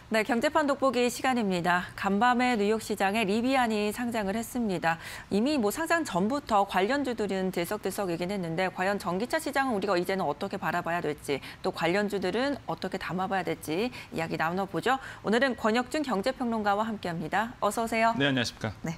네, 경제판 돋보기 시간입니다. 간밤에 뉴욕 시장에 리비안이 상장을 했습니다. 이미 상장 전부터 관련주들은 들썩들썩이긴 했는데 과연 전기차 시장은 우리가 이제는 어떻게 바라봐야 될지 또 관련주들은 어떻게 담아봐야 될지 이야기 나눠보죠. 오늘은 권혁준 경제평론가와 함께합니다. 어서 오세요. 네, 안녕하십니까. 네.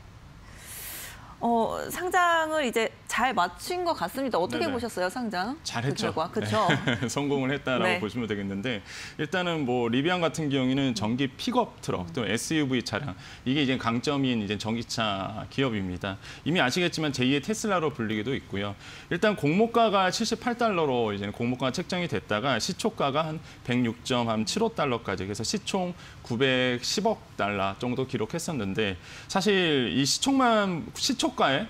상장을 이제 잘 마친 것 같습니다. 어떻게 네네. 보셨어요, 상장? 잘했죠. 그렇죠. 네. 성공을 했다라고 네. 보시면 되겠는데 일단은 리비안 같은 경우에는 전기 픽업 트럭 또 SUV 차량 이게 이제 강점인 이제 전기차 기업입니다. 이미 아시겠지만 제2의 테슬라로 불리기도 있고요. 일단 공모가가 78달러로 이제 공모가가 책정이 됐다가 시초가가 한 106.75달러까지 그래서 시총 910억 달러 정도 기록했었는데 사실 이 시초가에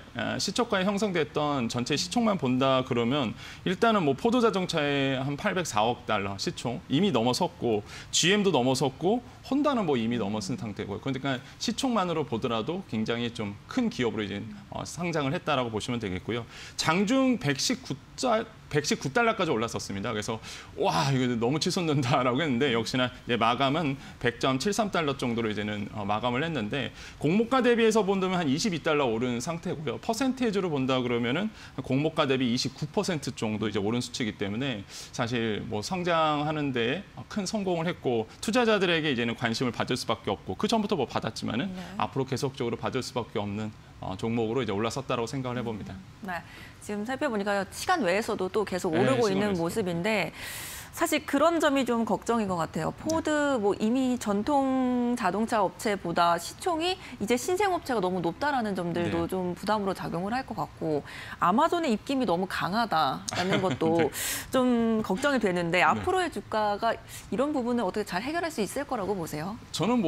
형성됐던 전체 시총만 본다 그러면 일단은 포드 자동차의 한 804억 달러 시총 이미 넘어섰고 GM도 넘어섰고 혼다는 이미 넘어선 상태고요. 그러니까 시총만으로 보더라도 굉장히 좀 큰 기업으로 이제 상장을 했다라고 보시면 되겠고요. 장중 119달러까지 올랐었습니다. 그래서 와 이거 너무 치솟는다라고 했는데 역시나 이제 마감은 100.73달러 정도로 이제는 마감을 했는데 공모가 대비해서 본다면 한 22달러 오른 상태고요. 퍼센테이지로 본다 그러면은 공모가 대비 29% 정도 이제 오른 수치이기 때문에 사실 성장하는 데 큰 성공을 했고 투자자들에게 이제는 관심을 받을 수밖에 없고 그 전부터 받았지만은 네. 앞으로 계속적으로 받을 수밖에 없는 종목으로 이제 올라섰다라고 생각을 해봅니다. 네, 지금 살펴보니까 시간 외에서도 또 계속 오르고 있는 외에서도. 모습인데 사실 그런 점이 좀 걱정인 것 같아요. 포드 이미 전통 자동차 업체보다 시총이 이제 신생 업체가 너무 높다라는 점들도 네. 좀 부담으로 작용을 할 것 같고 아마존의 입김이 너무 강하다라는 것도 네. 좀 걱정이 되는데 앞으로의 주가가 이런 부분을 어떻게 잘 해결할 수 있을 거라고 보세요? 저는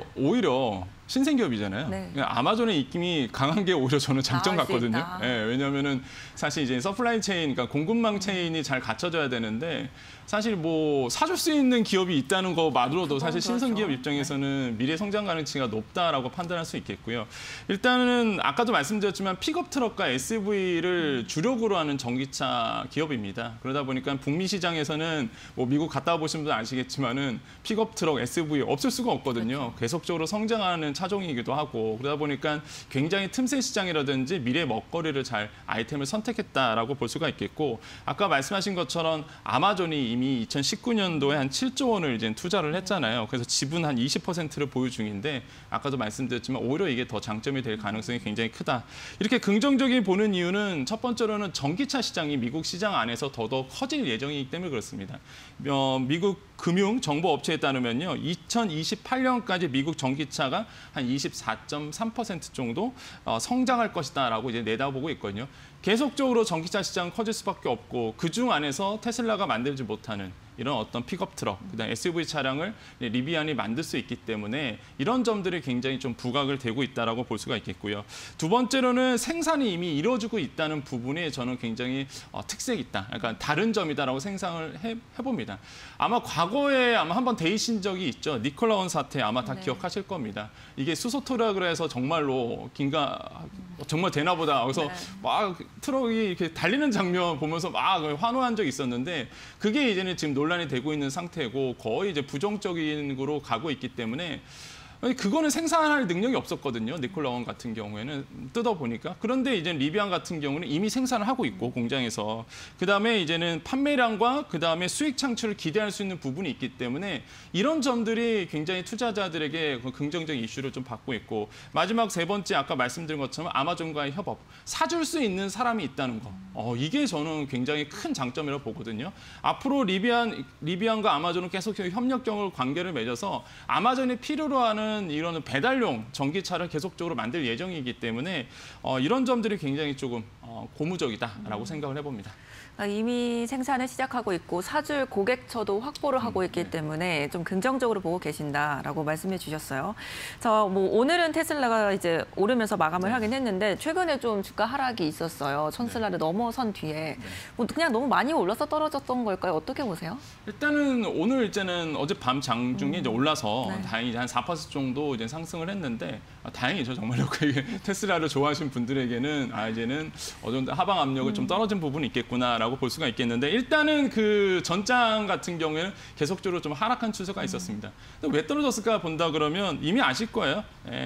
오히려 신생기업이잖아요. 네. 아마존의 입김이 강한 게 오히려 저는 장점 나을 수 같거든요. 있다. 네, 왜냐하면은 사실 이제 서플라이 체인, 그러니까 공급망 체인이 잘 갖춰져야 되는데 사실 사줄 수 있는 기업이 있다는 것만으로도 사실 신성기업 그렇죠. 입장에서는 미래 성장 가능치가 높다라고 판단할 수 있겠고요. 일단은 아까도 말씀드렸지만 픽업 트럭과 SUV를 주력으로 하는 전기차 기업입니다. 그러다 보니까 북미 시장에서는 미국 갔다 보신 분들 아시겠지만은 픽업 트럭, SUV 없을 수가 없거든요. 그렇죠. 계속적으로 성장하는 차종이기도 하고 그러다 보니까 굉장히 틈새 시장이라든지 미래 먹거리를 잘 아이템을 선택했다라고 볼 수가 있겠고 아까 말씀하신 것처럼 아마존이 이미 2019년도에 한 7조 원을 이제 투자를 했잖아요. 그래서 지분 한 20%를 보유 중인데 아까도 말씀드렸지만 오히려 이게 더 장점이 될 가능성이 굉장히 크다. 이렇게 긍정적인 보는 이유는 첫 번째로는 전기차 시장이 미국 시장 안에서 더더욱 커질 예정이기 때문에 그렇습니다. 미국 금융 정보 업체에 따르면요. 2028년까지 미국 전기차가 한 24.3% 정도 성장할 것이다라고 이제 내다보고 있거든요. 계속적으로 전기차 시장은 커질 수밖에 없고 그중 안에서 테슬라가 만들지 못하는 이런 어떤 픽업 트럭, 그다음 SUV 차량을 리비안이 만들 수 있기 때문에 이런 점들이 굉장히 좀 부각을 되고 있다라고 볼 수가 있겠고요. 두 번째로는 생산이 이미 이루어지고 있다는 부분에 저는 굉장히 특색이 있다. 약간 다른 점이다라고 생각을 해봅니다. 아마 과거에 한번 데이신 적이 있죠. 니콜라원 사태 아마 다 네. 기억하실 겁니다. 이게 수소트럭을 해서 정말로 정말 되나 보다. 그래서 네. 막 트럭이 이렇게 달리는 장면 보면서 막 환호한 적이 있었는데 그게 이제는 지금 논란이 되고 있는 상태고 거의 이제 부정적인 거로 가고 있기 때문에 그거는 생산할 능력이 없었거든요. 니콜라원 같은 경우에는 뜯어보니까. 그런데 이제 리비안 같은 경우는 이미 생산을 하고 있고 공장에서. 그다음에 이제는 판매량과 그다음에 수익 창출을 기대할 수 있는 부분이 있기 때문에 이런 점들이 굉장히 투자자들에게 긍정적인 이슈를 좀 받고 있고 마지막 세 번째 아까 말씀드린 것처럼 아마존과의 협업. 사줄 수 있는 사람이 있다는 거. 이게 저는 굉장히 큰 장점이라고 보거든요. 앞으로 리비안과 아마존은 계속 협력적으로 관계를 맺어서 아마존이 필요로 하는 이런 배달용 전기차를 계속적으로 만들 예정이기 때문에 이런 점들이 굉장히 조금 고무적이다라고 생각을 해봅니다. 이미 생산을 시작하고 있고 사줄 고객처도 확보를 하고 있기 때문에 좀 긍정적으로 보고 계신다라고 말씀해 주셨어요. 오늘은 테슬라가 이제 오르면서 마감을 하긴 했는데 최근에 좀 주가 하락이 있었어요. 천슬라를 넘어선 뒤에 그냥 너무 많이 올라서 떨어졌던 걸까요? 어떻게 보세요? 일단은 오늘 이제는 어젯밤 장중에 이제 올라서 네. 다행히 한 4% 정도 이제 상승을 했는데 다행이죠 정말로 테슬라를 좋아하시는 분들에게는 이제는 어느 정도 하방 압력을 좀 떨어진 부분이 있겠구나. 있다라고 볼 수가 있겠는데 일단은 그 전장 같은 경우에는 계속적으로 좀 하락한 추세가 있었습니다. 근데 왜 떨어졌을까 본다 그러면 이미 아실 거예요.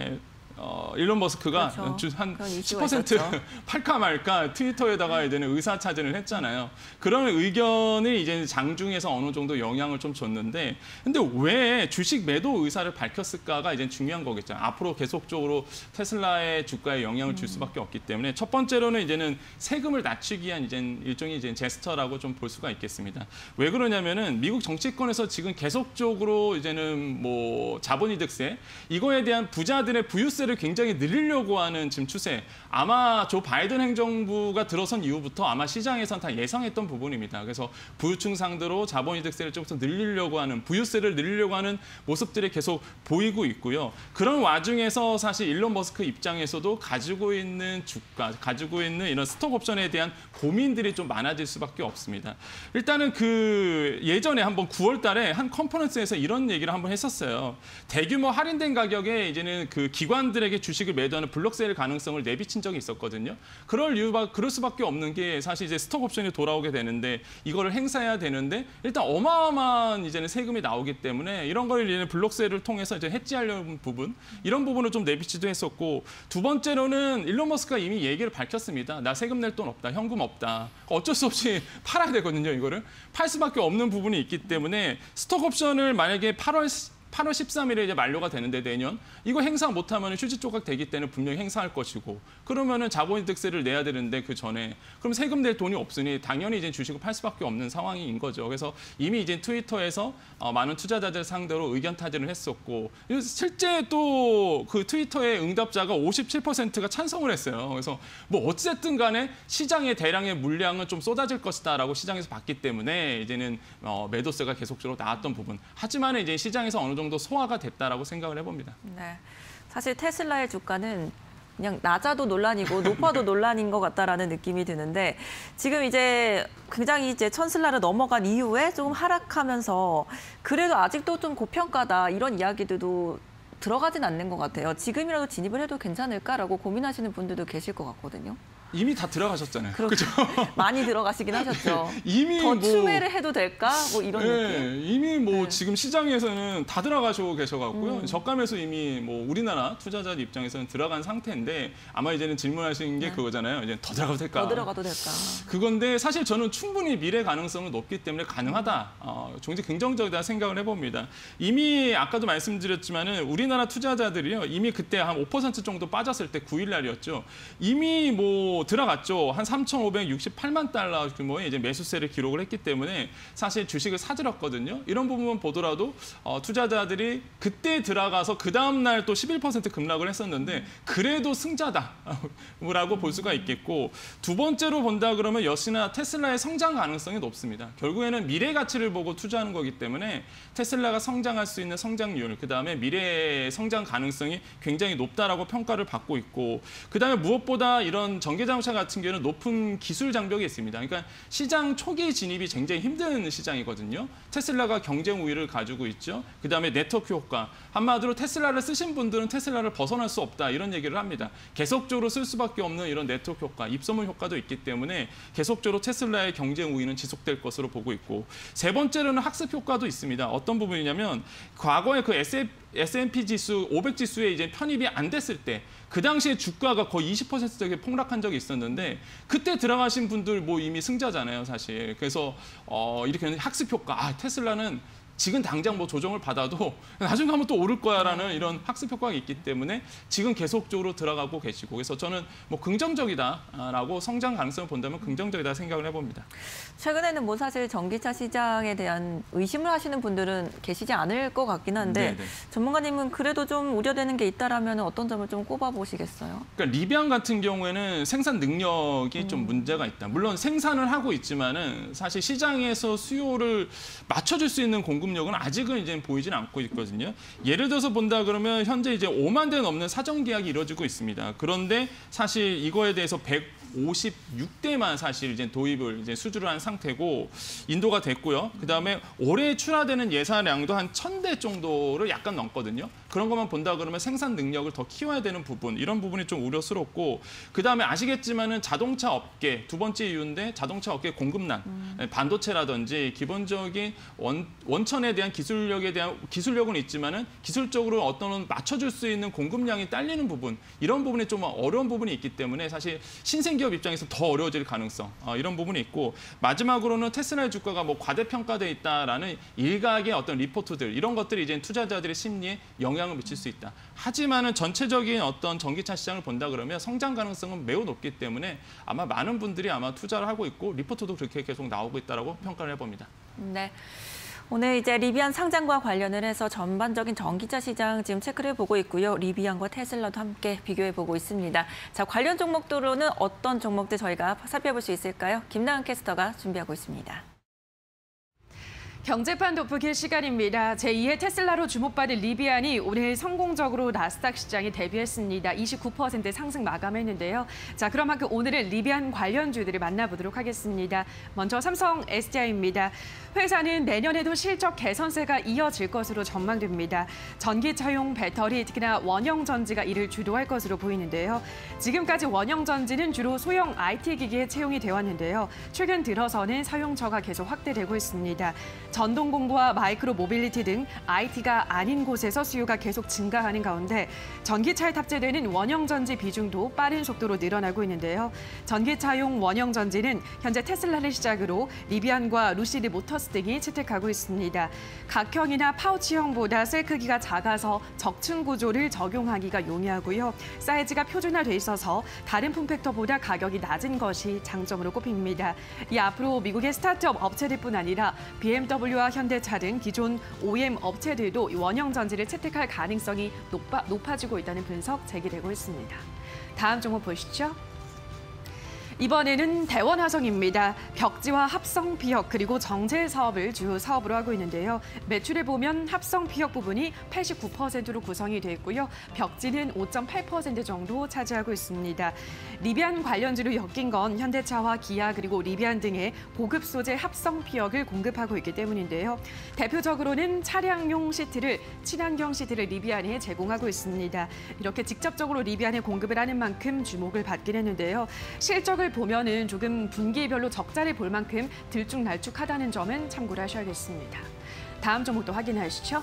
일론 머스크가 그렇죠. 한 그런 이슈가 10% 있었죠. 팔까 말까 트위터에다가 이제는 의사차진을 했잖아요. 그런 의견이 이제 장중에서 어느 정도 영향을 좀 줬는데 근데 왜 주식 매도 의사를 밝혔을까가 이제 중요한 거겠죠. 앞으로 계속적으로 테슬라의 주가에 영향을 줄 수밖에 없기 때문에 첫 번째로는 이제는 세금을 낮추기 위한 이제 일종의 이제 제스처라고 좀 볼 수가 있겠습니다. 왜 그러냐면은 미국 정치권에서 지금 계속적으로 이제는 뭐 자본이득세 이거에 대한 부자들의 부유세 를 굉장히 늘리려고 하는 지금 추세. 아마 조 바이든 행정부가 들어선 이후부터 아마 시장에선 다 예상했던 부분입니다. 그래서 부유층 상대로 자본이득세를 좀 더 늘리려고 하는 부유세를 늘리려고 하는 모습들이 계속 보이고 있고요. 그런 와중에서 사실 일론 머스크 입장에서도 가지고 있는 주가, 가지고 있는 이런 스톡 옵션에 대한 고민들이 좀 많아질 수밖에 없습니다. 일단은 그 예전에 한번 9월 달에 한 컨퍼런스에서 이런 얘기를 한번 했었어요. 대규모 할인된 가격에 이제는 그 기관들에게 주식을 매도하는 블록세일 가능성을 내비친 적이 있었거든요. 그럴 수밖에 없는 게 사실 이제 스톡 옵션이 돌아오게 되는데 이거를 행사해야 되는데 일단 어마어마한 이제는 세금이 나오기 때문에 이런 걸 이제 블록세일을 통해서 이제 해지하려는 부분 이런 부분을 좀 내비치도 했었고 두 번째로는 일론 머스크가 이미 얘기를 밝혔습니다. 나 세금 낼 돈 없다, 현금 없다. 어쩔 수 없이 팔아야 되거든요. 이거를 팔 수밖에 없는 부분이 있기 때문에 스톡 옵션을 만약에 8월 13일에 이제 만료가 되는데 내년 이거 행사 못하면 휴지 조각 되기 때문에 분명히 행사할 것이고 그러면은 자본이득세를 내야 되는데 그 전에 그럼 세금 낼 돈이 없으니 당연히 이제 주식을 팔 수밖에 없는 상황인 거죠. 그래서 이미 이제 트위터에서 많은 투자자들 상대로 의견 타진을 했었고 실제 또 그 트위터의 응답자가 57%가 찬성을 했어요. 그래서 뭐 어쨌든 간에 시장의 대량의 물량은 좀 쏟아질 것이다라고 시장에서 봤기 때문에 이제는 매도세가 계속적으로 나왔던 부분. 하지만 이제 시장에서 어느 정도 소화가 됐다라고 생각을 해봅니다. 네, 사실 테슬라의 주가는 그냥 낮아도 논란이고 높아도 논란인 것 같다라는 느낌이 드는데 지금 이제 굉장히 이제 천슬라를 넘어간 이후에 조금 하락하면서 그래도 아직도 좀 고평가다 이런 이야기들도 들어가진 않는 것 같아요. 지금이라도 진입을 해도 괜찮을까라고 고민하시는 분들도 계실 것 같거든요. 이미 다 들어가셨잖아요. 그렇죠? 많이 들어가시긴 하셨죠. 이미 더 추매를 해도 될까? 뭐 이런 느낌. 이미 뭐 지금 시장에서는 다 들어가시고 계셔갖고요. 저가에서 이미 뭐 우리나라 투자자들 입장에서는 들어간 상태인데 아마 이제는 질문하시는 게 그거잖아요. 이제 더 들어가도 될까? 더 들어가도 될까? 그건데 사실 저는 충분히 미래 가능성은 높기 때문에 가능하다. 굉장히 긍정적이다 생각을 해봅니다. 이미 아까도 말씀드렸지만은 우리나라 투자자들이요. 이미 그때 한 5% 정도 빠졌을 때 9일 날이었죠. 이미 뭐 들어갔죠. 한 3,568만 달러 규모의 이제 매수세를 기록을 했기 때문에 사실 주식을 사들였거든요. 이런 부분만 보더라도 투자자들이 그때 들어가서 그 다음 날 또 11% 급락을 했었는데 그래도 승자다라고 볼 수가 있겠고 두 번째로 본다 그러면 역시나 테슬라의 성장 가능성이 높습니다. 결국에는 미래 가치를 보고 투자하는 거기 때문에 테슬라가 성장할 수 있는 성장률, 그다음에 미래의 성장 가능성이 굉장히 높다라고 평가를 받고 있고 그다음에 무엇보다 이런 전기자동차 같은 경우는 높은 기술 장벽이 있습니다. 그러니까 시장 초기 진입이 굉장히 힘든 시장이거든요. 테슬라가 경쟁 우위를 가지고 있죠. 그다음에 네트워크 효과. 한마디로 테슬라를 쓰신 분들은 테슬라를 벗어날 수 없다 이런 얘기를 합니다. 계속적으로 쓸 수밖에 없는 이런 네트워크 효과, 입소문 효과도 있기 때문에 계속적으로 테슬라의 경쟁 우위는 지속될 것으로 보고 있고 세 번째로는 학습 효과도 있습니다. 어떤 부분이냐면 과거에 그 S&P 지수 500 지수에 이제 편입이 안 됐을 때 그 당시에 주가가 거의 20%대 폭락한 적이 있었는데 그때 들어가신 분들 뭐 이미 승자잖아요, 사실. 그래서 이렇게 학습 효과, 테슬라는 지금 당장 뭐 조정을 받아도 나중에 하면 또 오를 거야라는 이런 학습 효과가 있기 때문에 지금 계속적으로 들어가고 계시고 그래서 저는 뭐 긍정적이다라고 성장 가능성을 본다면 긍정적이다 생각을 해봅니다. 최근에는 뭐 사실 전기차 시장에 대한 의심을 하시는 분들은 계시지 않을 것 같긴 한데 네네. 전문가님은 그래도 좀 우려되는 게 있다라면 어떤 점을 좀 꼽아보시겠어요? 그러니까 리비안 같은 경우에는 생산 능력이 좀 문제가 있다. 물론 생산을 하고 있지만은 사실 시장에서 수요를 맞춰줄 수 있는 공급력은 아직은 이제 보이지는 않고 있거든요. 예를 들어서 본다 그러면 현재 이제 5만 대 넘는 사전 계약이 이루어지고 있습니다. 그런데 사실 이거에 대해서 56대만 사실 이제 도입을 이제 수주를 한 상태고 인도가 됐고요. 그다음에 올해 출하되는 예산량도 한 1,000대 정도를 약간 넘거든요. 그런 것만 본다 그러면 생산 능력을 더 키워야 되는 부분, 이런 부분이 좀 우려스럽고, 그다음에 아시겠지만은 자동차 업계 두 번째 이유인데, 자동차 업계 공급난, 반도체라든지 기본적인 원천에 대한 기술력은 있지만은 기술적으로 어떤 맞춰줄 수 있는 공급량이 딸리는 부분, 이런 부분이 좀 어려운 부분이 있기 때문에 사실 신생기업 입장에서 더 어려워질 가능성, 이런 부분이 있고, 마지막으로는 테슬라의 주가가 뭐 과대평가돼 있다라는 일각의 어떤 리포트들, 이런 것들이 이제 투자자들의 심리에 영향을 미칠 수 있다. 하지만은 전체적인 어떤 전기차 시장을 본다 그러면 성장 가능성은 매우 높기 때문에 아마 많은 분들이 아마 투자를 하고 있고, 리포트도 그렇게 계속 나오고 있다라고 평가를 해봅니다. 네. 오늘 이제 리비안 상장과 관련을 해서 전반적인 전기차 시장 지금 체크를 해보고 있고요. 리비안과 테슬라도 함께 비교해보고 있습니다. 자, 관련 종목도로는 어떤 종목들 저희가 살펴볼 수 있을까요? 김나은 캐스터가 준비하고 있습니다. 경제판 돋보기 시간입니다. 제2의 테슬라로 주목받은 리비안이 오늘 성공적으로 나스닥 시장에 데뷔했습니다. 29% 상승 마감했는데요. 자, 그럼 오늘은 리비안 관련주들을 만나보도록 하겠습니다. 먼저 삼성 SDI입니다. 회사는 내년에도 실적 개선세가 이어질 것으로 전망됩니다. 전기차용 배터리, 특히나 원형 전지가 이를 주도할 것으로 보이는데요. 지금까지 원형 전지는 주로 소형 IT 기기에 채용이 되어 왔는데요. 최근 들어서는 사용처가 계속 확대되고 있습니다. 전동공구와 마이크로 모빌리티 등 IT가 아닌 곳에서 수요가 계속 증가하는 가운데 전기차에 탑재되는 원형 전지 비중도 빠른 속도로 늘어나고 있는데요. 전기차용 원형 전지는 현재 테슬라를 시작으로 리비안과 루시드 모터스 등이 채택하고 있습니다. 각형이나 파우치형보다 셀 크기가 작아서 적층 구조를 적용하기가 용이하고요. 사이즈가 표준화돼 있어서 다른 폼팩터보다 가격이 낮은 것이 장점으로 꼽힙니다. 이 앞으로 미국의 스타트업 업체들뿐 아니라 BMW와 현대차 등 기존 OEM 업체들도 원형 전지를 채택할 가능성이 높아지고 있다는 분석 제기되고 있습니다. 다음 종목 보시죠. 이번에는 대원화성입니다. 벽지와 합성 피혁 그리고 정제 사업을 주요 사업으로 하고 있는데요. 매출을 보면 합성 피혁 부분이 89%로 구성이 돼 있고요. 벽지는 5.8% 정도 차지하고 있습니다. 리비안 관련주로 엮인 건 현대차와 기아 그리고 리비안 등의 고급 소재 합성 피혁을 공급하고 있기 때문인데요. 대표적으로는 차량용 시트를 친환경 시트를 리비안에 제공하고 있습니다. 이렇게 직접적으로 리비안에 공급을 하는 만큼 주목을 받긴 했는데요. 실적을 보면은 조금 분기별로 적자를 볼 만큼 들쭉날쭉하다는 점은 참고를 하셔야겠습니다. 다음 종목도 확인하시죠.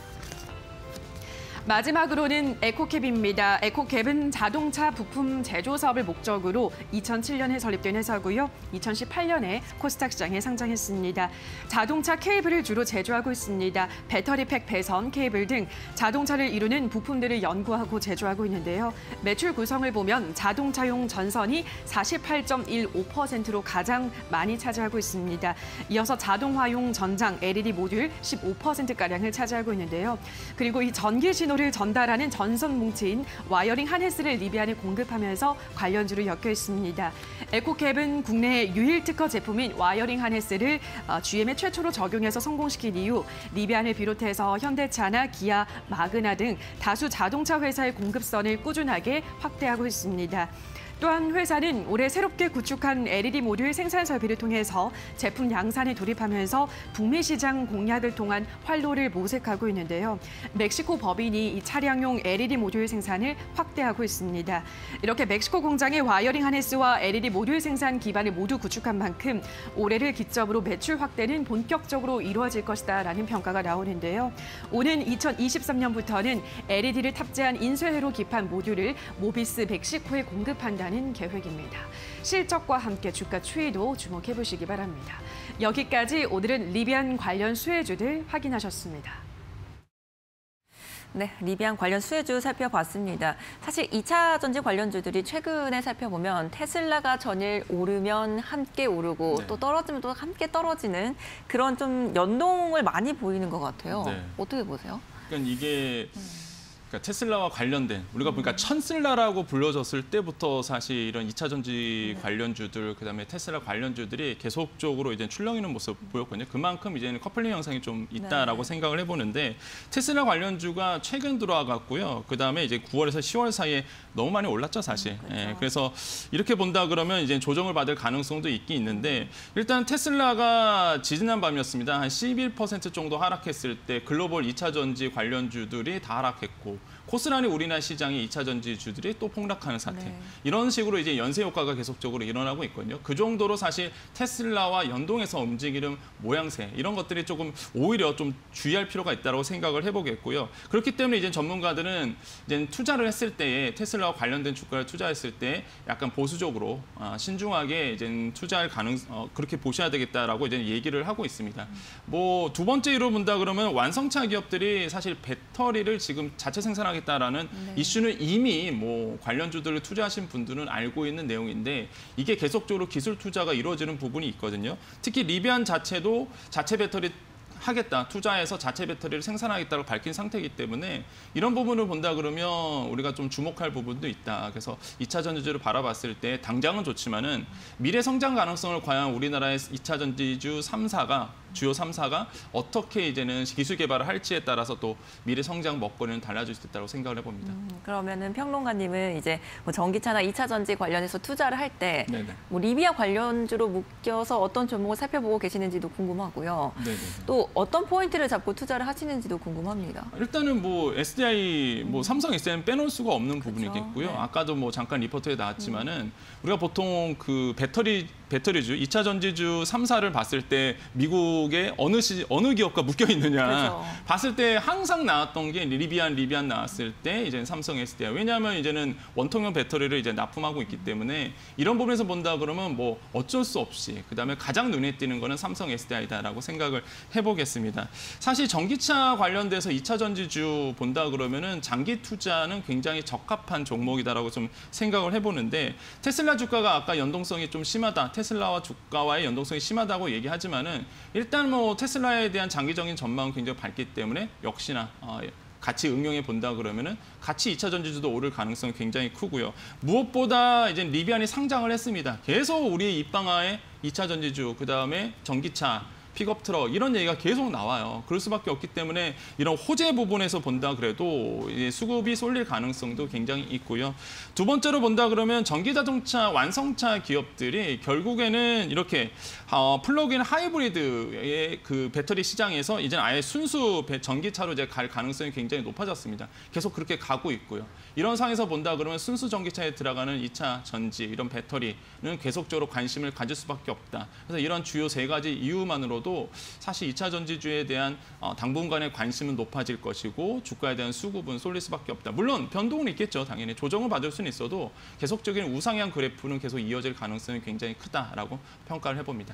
마지막으로는 에코캡입니다. 에코캡은 자동차 부품 제조 사업을 목적으로 2007년에 설립된 회사고요. 2018년에 코스닥 시장에 상장했습니다. 자동차 케이블을 주로 제조하고 있습니다. 배터리팩 배선, 케이블 등 자동차를 이루는 부품들을 연구하고 제조하고 있는데요. 매출 구성을 보면 자동차용 전선이 48.15%로 가장 많이 차지하고 있습니다. 이어서 자동화용 전장, LED 모듈 15%가량을 차지하고 있는데요. 그리고 이 전기 신호를 전달하는 전선 뭉치인 와이어링 하네스를 리비안에 공급하면서 관련주로 엮여 있습니다. 에코캡은 국내 유일 특허 제품인 와이어링 하네스를 GM에 최초로 적용해서 성공시킨 이후 리비안을 비롯해서 현대차나 기아, 마그나 등 다수 자동차 회사의 공급선을 꾸준하게 확대하고 있습니다. 또한 회사는 올해 새롭게 구축한 LED 모듈 생산 설비를 통해서 제품 양산에 돌입하면서 북미 시장 공략을 통한 활로를 모색하고 있는데요. 멕시코 법인이 이 차량용 LED 모듈 생산을 확대하고 있습니다. 이렇게 멕시코 공장의 와이어링 하네스와 LED 모듈 생산 기반을 모두 구축한 만큼 올해를 기점으로 매출 확대는 본격적으로 이루어질 것이다라는 평가가 나오는데요. 오는 2023년부터는 LED를 탑재한 인쇄회로 기판 모듈을 모비스 멕시코에 공급한다는 계획입니다. 실적과 함께 주가 추이도 주목해 보시기 바랍니다. 여기까지 오늘은 리비안 관련 수혜주들 확인하셨습니다. 네, 리비안 관련 수혜주 살펴봤습니다. 사실 2차 전지 관련주들이 최근에 살펴보면 테슬라가 전일 오르면 함께 오르고 또 떨어지면 또 함께 떨어지는 그런 좀 연동을 많이 보이는 것 같아요. 어떻게 보세요? 그러니까 이게 그러니까 테슬라와 관련된 우리가 보니까 천슬라라고 불려졌을 때부터 사실 이런 2차 전지 관련주들 그다음에 테슬라 관련주들이 계속적으로 이제 출렁이는 모습 보였거든요. 그만큼 이제는 커플링 현상이 좀 있다라고 생각을 해보는데 테슬라 관련주가 최근 들어와갔고요. 그다음에 이제 9월에서 10월 사이에 너무 많이 올랐죠, 사실. 그렇죠. 예, 그래서 이렇게 본다 그러면 이제 조정을 받을 가능성도 있긴 있는데 일단 테슬라가 지지난 밤이었습니다. 한 11% 정도 하락했을 때 글로벌 2차 전지 관련주들이 다 하락했고 고스란히 우리나라 시장의 2차 전지주들이 또 폭락하는 사태. 네. 이런 식으로 이제 연쇄 효과가 계속적으로 일어나고 있거든요. 그 정도로 사실 테슬라와 연동해서 움직이는 모양새 이런 것들이 조금 오히려 좀 주의할 필요가 있다고 생각을 해보겠고요. 그렇기 때문에 이제 전문가들은 이제 투자를 했을 때에 테슬라와 관련된 주가를 투자했을 때 약간 보수적으로 신중하게 이제 투자할 그렇게 보셔야 되겠다라고 이제 얘기를 하고 있습니다. 뭐 두 번째로 본다 그러면 완성차 기업들이 사실 배터리를 지금 자체 생산하겠다라는 이슈는 이미 뭐 관련주들을 투자하신 분들은 알고 있는 내용인데 이게 계속적으로 기술 투자가 이루어지는 부분이 있거든요. 특히 리비안 자체도 자체 배터리 하겠다, 투자해서 자체 배터리를 생산하겠다고 밝힌 상태이기 때문에 이런 부분을 본다 그러면 우리가 좀 주목할 부분도 있다. 그래서 2차 전지주를 바라봤을 때 당장은 좋지만은 미래 성장 가능성을 과연 우리나라의 2차 전지주 3사가 주요 3사가 어떻게 이제는 기술 개발을 할지에 따라서 또 미래 성장 먹거리는 달라질 수 있다고 생각을 해봅니다. 그러면은 평론가님은 이제 뭐 전기차나 2차 전지 관련해서 투자를 할 때 네네. 뭐 리비아 관련주로 묶여서 어떤 종목을 살펴보고 계시는지도 궁금하고요. 네네. 또 어떤 포인트를 잡고 투자를 하시는지도 궁금합니다. 일단은 뭐 SDI, 뭐 삼성 SDI는 빼놓을 수가 없는 부분이겠고요. 네. 아까도 뭐 잠깐 리포트에 나왔지만은 우리가 보통 그 배터리주 2차 전지주 3사를 봤을 때 미국의 어느 기업과 묶여 있느냐 그렇죠. 봤을 때 항상 나왔던 게 리비안 나왔을 때 이제 삼성 SDI. 왜냐하면 이제는 원통형 배터리를 이제 납품하고 있기 때문에 이런 부분에서 본다 그러면 뭐 어쩔 수 없이 그다음에 가장 눈에 띄는 거는 삼성 SDI다라고 생각을 해보겠습니다. 사실 전기차 관련돼서 2차 전지주 본다 그러면은 장기 투자는 굉장히 적합한 종목이다라고 좀 생각을 해보는데 테슬라 주가가 아까 연동성이 좀 심하다. 테슬라와 주가와의 연동성이 심하다고 얘기하지만은 일단 뭐 테슬라에 대한 장기적인 전망은 굉장히 밝기 때문에 역시나 같이 응용해 본다 그러면은 같이 2차 전지주도 오를 가능성이 굉장히 크고요. 무엇보다 이제 리비안이 상장을 했습니다. 계속 우리의 입방아에 2차 전지주, 그다음에 전기차, 픽업 트럭 이런 얘기가 계속 나와요. 그럴 수밖에 없기 때문에 이런 호재 부분에서 본다 그래도 수급이 쏠릴 가능성도 굉장히 있고요. 두 번째로 본다 그러면 전기자동차 완성차 기업들이 결국에는 이렇게 플러그인 하이브리드의 그 배터리 시장에서 이제 아예 순수 전기차로 이제 갈 가능성이 굉장히 높아졌습니다. 계속 그렇게 가고 있고요. 이런 상황에서 본다 그러면 순수 전기차에 들어가는 2차 전지 이런 배터리는 계속적으로 관심을 가질 수밖에 없다. 그래서 이런 주요 세 가지 이유만으로도 사실 2차 전지주에 대한 당분간의 관심은 높아질 것이고 주가에 대한 수급은 쏠릴 수밖에 없다. 물론 변동은 있겠죠. 당연히 조정을 받을 수는 있어도 계속적인 우상향 그래프는 계속 이어질 가능성이 굉장히 크다라고 평가를 해봅니다.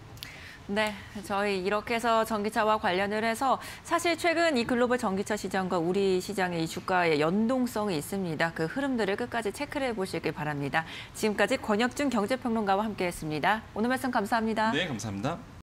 네, 저희 이렇게 해서 전기차와 관련을 해서 사실 최근 이 글로벌 전기차 시장과 우리 시장의 이 주가의 연동성이 있습니다. 그 흐름들을 끝까지 체크를 해보시길 바랍니다. 지금까지 권혁준 경제평론가와 함께했습니다. 오늘 말씀 감사합니다. 네, 감사합니다.